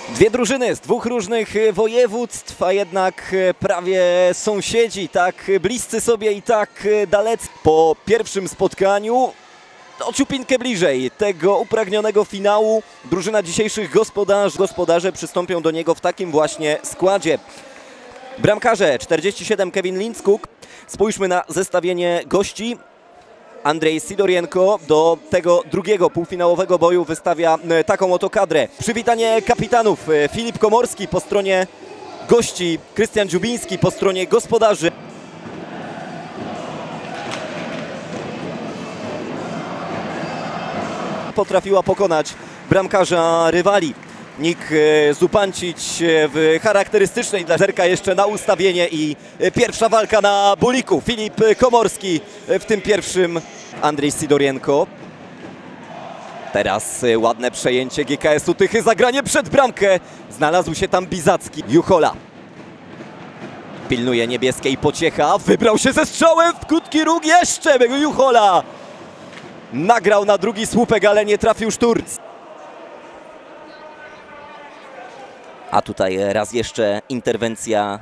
Dwie drużyny z dwóch różnych województw, a jednak prawie sąsiedzi, tak bliscy sobie i tak dalecy. Po pierwszym spotkaniu o ciupinkę bliżej tego upragnionego finału. Drużyna dzisiejszych gospodarze przystąpią do niego w takim właśnie składzie. Bramkarze 47 Kevin Lindskog. Spójrzmy na zestawienie gości. Andrzej Sidorienko do tego drugiego półfinałowego boju wystawia taką oto kadrę. Przywitanie kapitanów: Filip Komorski po stronie gości, Krystian Dziubiński po stronie gospodarzy. Potrafiła pokonać bramkarza rywali. Nik Zupancic w charakterystycznej dla Zerka jeszcze na ustawienie i pierwsza walka na buliku. Filip Komorski w tym pierwszym, Andrzej Sidorienko. Teraz ładne przejęcie GKS-u Tychy, zagranie przed bramkę. Znalazł się tam Bizacki. Juchola pilnuje niebieskiej Pociecha, wybrał się ze strzałem w krótki róg, jeszcze Juchola nagrał na drugi słupek, ale nie trafił Szturc. A tutaj raz jeszcze interwencja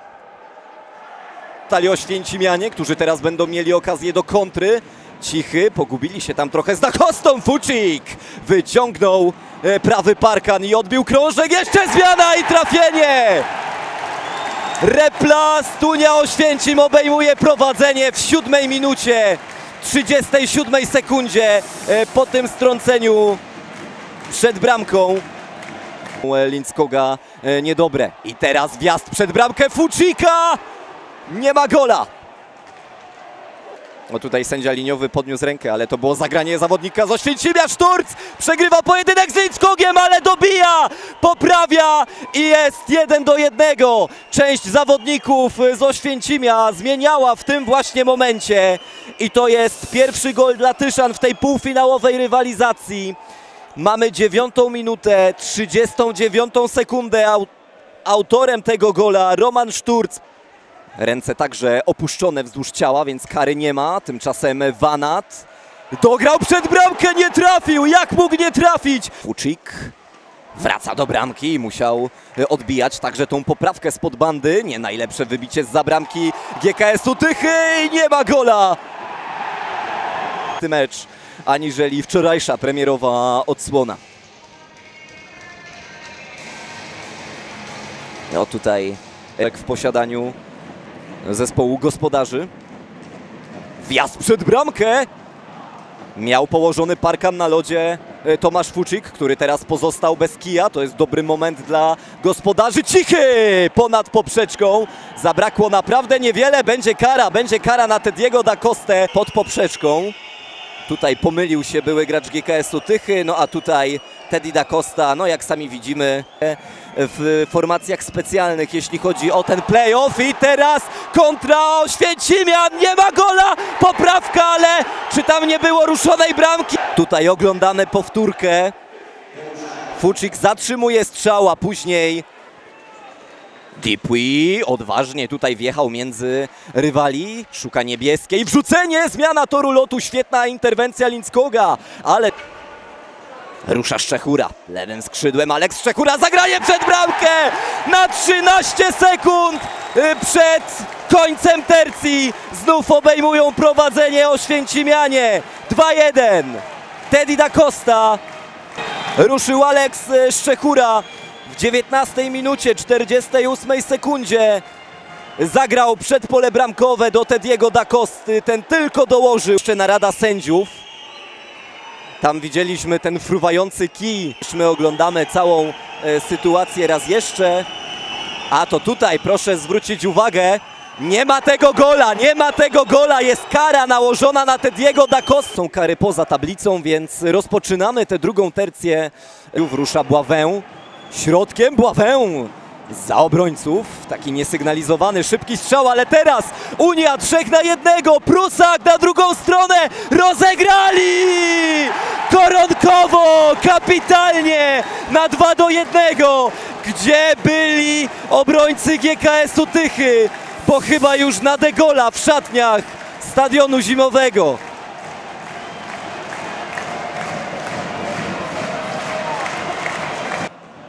Oświęcimianie, którzy teraz będą mieli okazję do kontry. Cichy pogubili się tam trochę z Dachostą. Fucik wyciągnął prawy parkan i odbił krążek. Jeszcze zmiana i trafienie! Repla Stunia Oświęcim obejmuje prowadzenie w 7 minucie, 37 sekundzie po tym strąceniu przed bramką Lindskoga. Niedobre. I teraz wjazd przed bramkę Fucika. Nie ma gola. O, tutaj sędzia liniowy podniósł rękę, ale to było zagranie zawodnika z Oświęcimia. Szturc przegrywa pojedynek z Lindskogiem, ale dobija, poprawia i jest 1-1. Część zawodników z Oświęcimia zmieniała w tym właśnie momencie i to jest pierwszy gol dla Tyszan w tej półfinałowej rywalizacji. Mamy 9 minutę, 39 sekundę. Autorem tego gola Roman Szturc. Ręce także opuszczone wzdłuż ciała, więc kary nie ma. Tymczasem Wanat dograł przed bramkę, nie trafił. Jak mógł nie trafić? Fucik wraca do bramki i musiał odbijać także tą poprawkę spod bandy. Nie najlepsze wybicie zza bramki GKS-u Tychy i nie ma gola. Mecz aniżeli wczorajsza premierowa odsłona. No tutaj w posiadaniu zespołu gospodarzy. Wjazd przed bramkę. Miał położony parkan na lodzie Tomasz Fucik, który teraz pozostał bez kija. To jest dobry moment dla gospodarzy. Cichy ponad poprzeczką. Zabrakło naprawdę niewiele. Będzie kara na Tediego da Costę pod poprzeczką. Tutaj pomylił się były gracz GKS-u Tychy, no a tutaj Teddy da Costa, no jak sami widzimy w formacjach specjalnych, jeśli chodzi o ten play-off. I teraz kontra Oświęcimian, nie ma gola, poprawka, ale czy tam nie było ruszonej bramki? Tutaj oglądamy powtórkę. Fucik zatrzymuje strzał, a później Dupuis odważnie tutaj wjechał między rywali, szuka niebieskiej, wrzucenie, zmiana toru lotu, świetna interwencja Lindskoga, ale rusza Szczechura lewym skrzydłem. Aleks Szczechura, zagranie przed bramkę na 13 sekund przed końcem tercji. Znów obejmują prowadzenie Oświęcimianie. 2-1. Teddy da Costa. Ruszył Aleks Szczechura w 19 minucie, 48 sekundzie. Zagrał przed pole bramkowe do Tediego da Costy. Ten tylko dołożył. Jeszcze narada sędziów. Tam widzieliśmy ten fruwający kij. My oglądamy całą sytuację raz jeszcze. A to tutaj proszę zwrócić uwagę. Nie ma tego gola, nie ma tego gola. Jest kara nałożona na Tediego da Costę. Są kary poza tablicą, więc rozpoczynamy tę drugą tercję. Rusza Bławę. Środkiem Bławę za obrońców. Taki niesygnalizowany, szybki strzał, ale teraz Unia 3 na 1. Prusak na drugą stronę. Rozegrali! Koronkowo, kapitalnie na 2-1. Gdzie byli obrońcy GKS-u Tychy? Bo chyba już na De Gaulle'a w szatniach stadionu zimowego.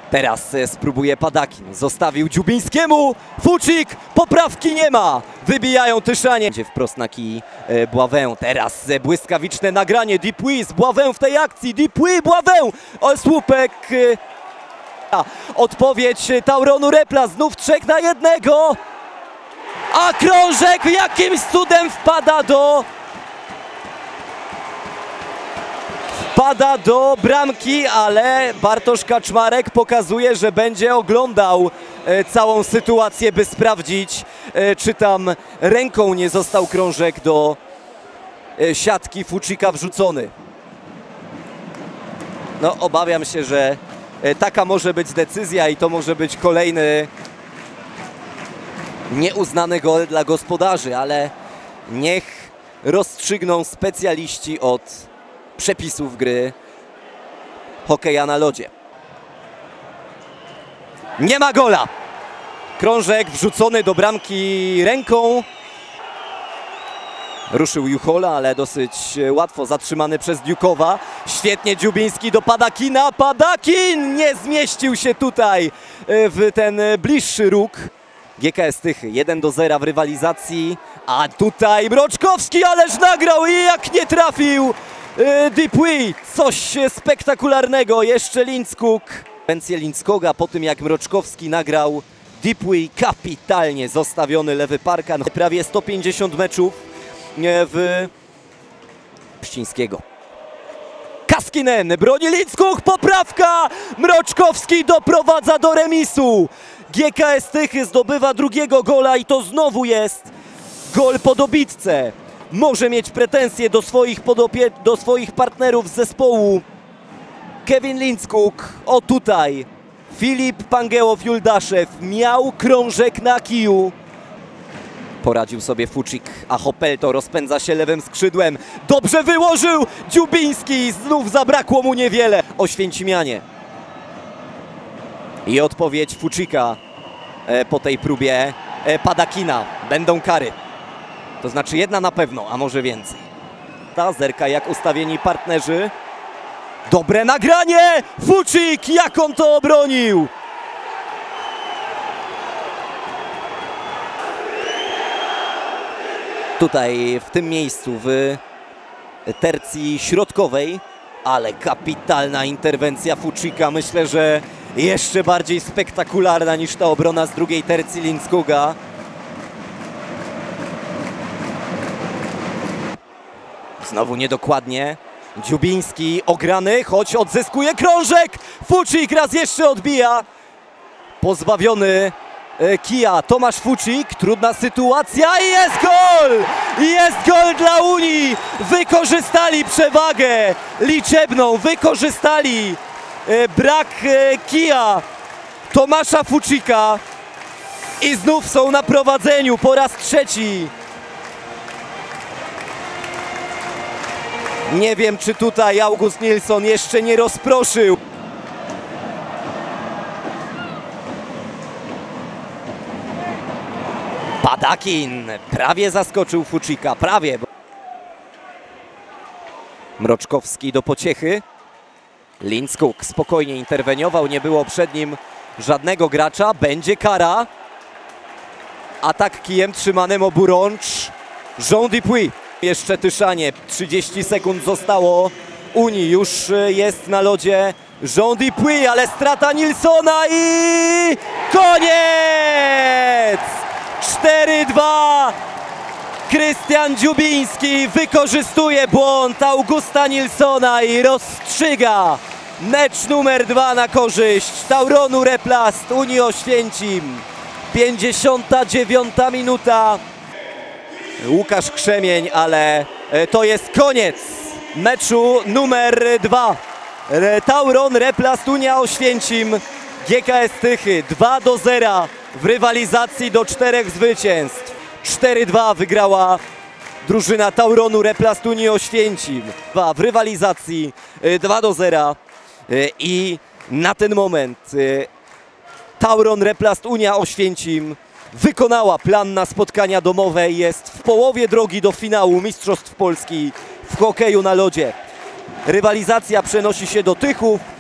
Teraz spróbuje Padakin. Zostawił Dziubińskiemu. Fucik. Poprawki nie ma. Wybijają Tyszanie. Idzie wprost na kij Bławę. Teraz błyskawiczne nagranie. Dupuis z Bławę w tej akcji. Dupuis, Bławę. Słupek. Odpowiedź Tauronu Repla. Znów 3 na 1. A krążek jakimś cudem wpada do bramki, ale Bartosz Kaczmarek pokazuje, że będzie oglądał całą sytuację, by sprawdzić, czy tam ręką nie został krążek do siatki Fucika wrzucony. No, obawiam się, że taka może być decyzja i to może być kolejny nieuznany gol dla gospodarzy, ale niech rozstrzygną specjaliści od przepisów gry hokeja na lodzie. Nie ma gola. Krążek wrzucony do bramki ręką. Ruszył Juchola, ale dosyć łatwo zatrzymany przez Diukowa. Świetnie Dziubiński do Padakina. Padakin nie zmieścił się tutaj w ten bliższy róg. GKS Tychy 1-0 w rywalizacji, a tutaj Mroczkowski ależ nagrał i jak nie trafił Dupuis. Coś spektakularnego, jeszcze Lindskog. Interwencję Lindskoga po tym jak Mroczkowski nagrał Dupuis, kapitalnie zostawiony lewy parkan. Prawie 150 meczów w Pścińskiego. Kaskinen broni Lindskog, poprawka! Mroczkowski doprowadza do remisu. GKS Tychy zdobywa drugiego gola i to znowu jest gol po dobitce. Może mieć pretensje do swoich partnerów z zespołu. Kevin Lindskog, o tutaj Filip Pangełow-Juldaszew miał krążek na kiju. Poradził sobie Fucik, a Hopelto rozpędza się lewym skrzydłem. Dobrze wyłożył Dziubiński, znów zabrakło mu niewiele. Oświęcimianie. I odpowiedź Fucika po tej próbie Padakina. Będą kary. To znaczy jedna na pewno, a może więcej. Ta zerka jak ustawieni partnerzy. Dobre nagranie! Fucik, jak on to obronił! Tutaj w tym miejscu w tercji środkowej, ale kapitalna interwencja Fucika. Myślę, że jeszcze bardziej spektakularna niż ta obrona z drugiej tercji Lindskoga. Znowu niedokładnie. Dziubiński ograny, choć odzyskuje krążek. Fucik raz jeszcze odbija. Pozbawiony kija Tomasz Fucik. Trudna sytuacja i jest gol! Jest gol dla Unii! Wykorzystali przewagę liczebną, wykorzystali brak kija Tomasza Fucika i znów są na prowadzeniu po raz trzeci. Nie wiem, czy tutaj August Nilsson jeszcze nie rozproszył. Padakin prawie zaskoczył Fucika, prawie. Mroczkowski do pociechy. Lindskog spokojnie interweniował, nie było przed nim żadnego gracza. Będzie kara. Atak kijem trzymanym oburącz Jean Dupuis. Jeszcze Tyszanie, 30 sekund zostało Unii, już jest na lodzie Jean Dupuis, ale strata Nilssona i koniec! 4-2! Krystian Dziubiński wykorzystuje błąd Augusta Nilssona i rozstrzyga mecz numer 2 na korzyść Tauronu Replast Unii Oświęcim. 59 minuta. Łukasz Krzemień, ale to jest koniec meczu numer 2. Tauron Replast Unia Oświęcim, GKS Tychy 2-0 w rywalizacji do 4 zwycięstw. 4-2 wygrała drużyna Tauronu Replast Unii Oświęcim. W rywalizacji 2-0 i na ten moment Tauron Replast Unia Oświęcim wykonała plan na spotkania domowe i jest w połowie drogi do finału Mistrzostw Polski w hokeju na lodzie. Rywalizacja przenosi się do Tychów.